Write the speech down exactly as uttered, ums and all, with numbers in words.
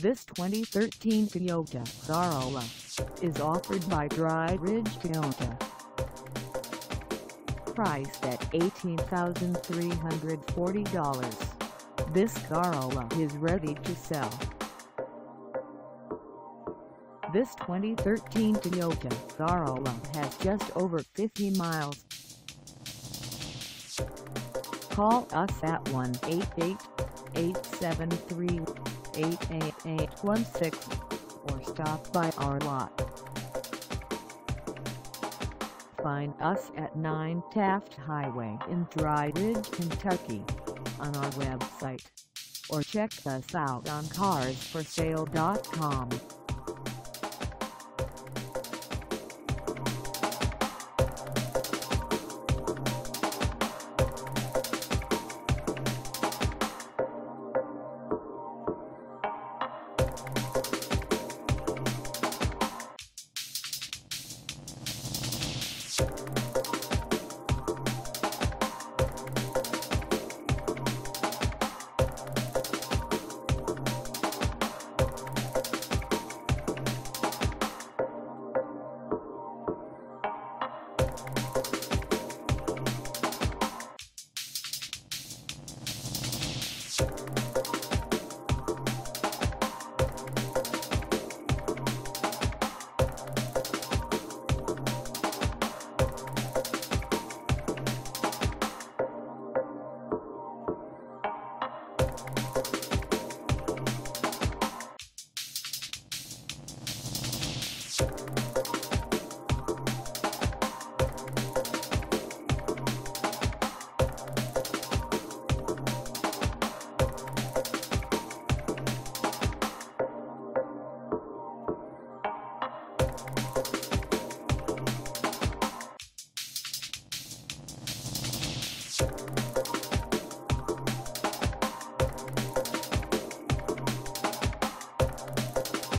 This twenty thirteen Toyota Corolla is offered by Dry Ridge Toyota. Priced at eighteen thousand three hundred forty dollars, this Corolla is ready to sell. This twenty thirteen Toyota Corolla has just over fifty miles. Call us at one eight eight, eight seven three, eight eight eight one six or stop by our lot. Find us at nine Taft Highway in Dry Ridge, Kentucky on our website, or check us out on cars for sale dot com. You